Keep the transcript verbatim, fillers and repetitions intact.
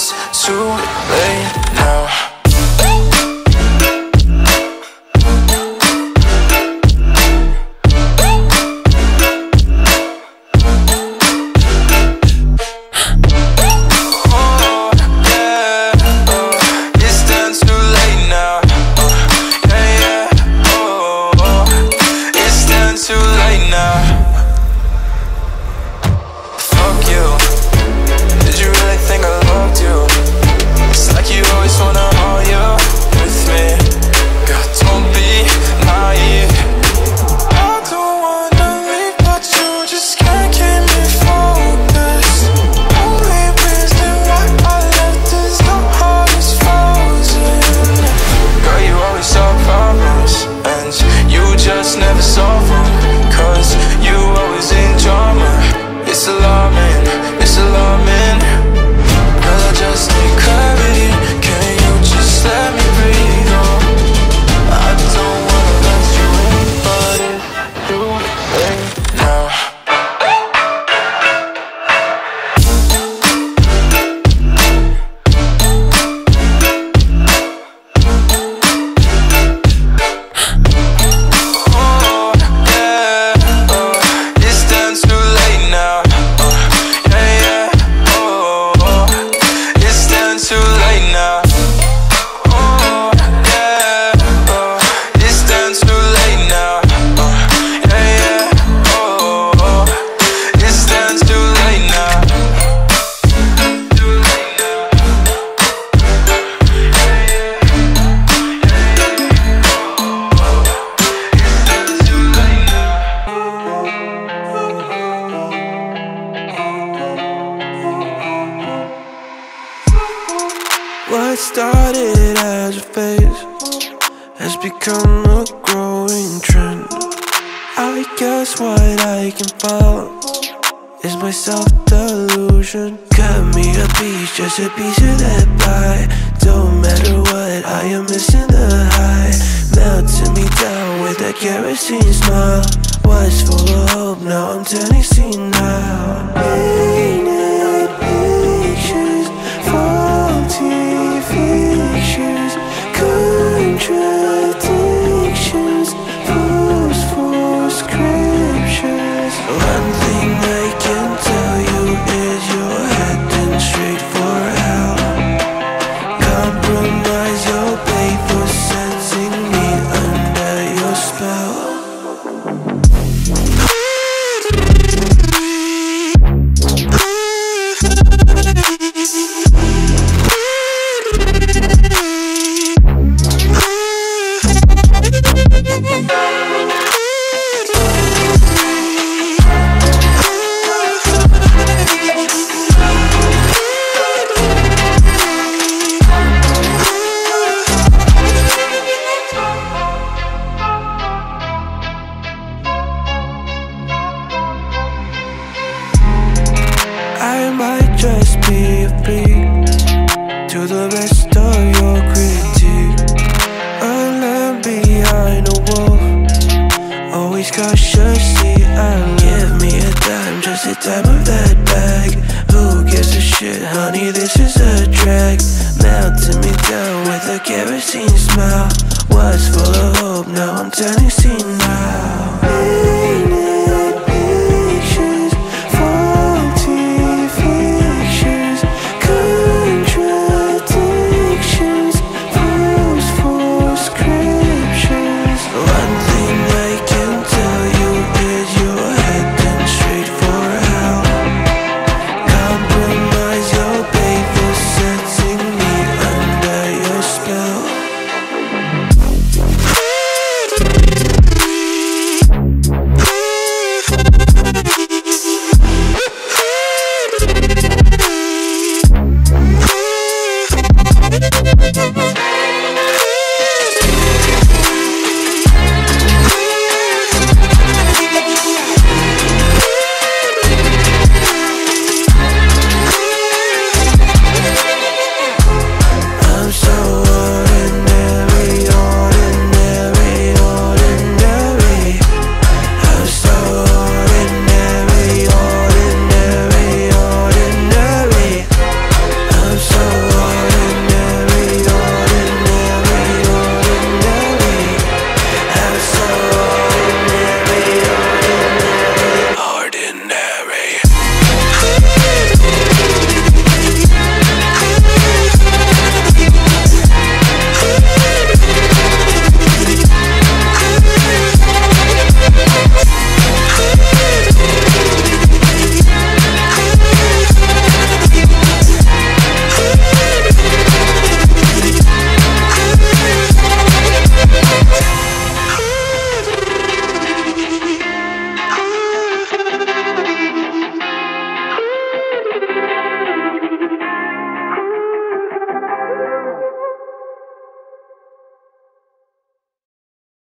it's too late now. What started as a phase has become a growing trend. I guess what I can follow is my self-delusion. Cut me a piece, just a piece of that pie. Don't matter what, I am missing the high. Melting me down with that kerosene smile. Was full of hope, now I'm turning senile. Painted pictures, faulty fictions, contradictions, false for scriptures. One thing I can tell you is you're heading straight for hell. Compromise your pay for sensing me under your spell. I might just be a freak to the rest of your critique. A lamb behind a wolf, always cautiously alert. Give me a dime, just a dime of that bag. Who gives a shit, honey, this is a drag. Melting me down with a kerosene smile. Was full of hope, now I'm turning senile.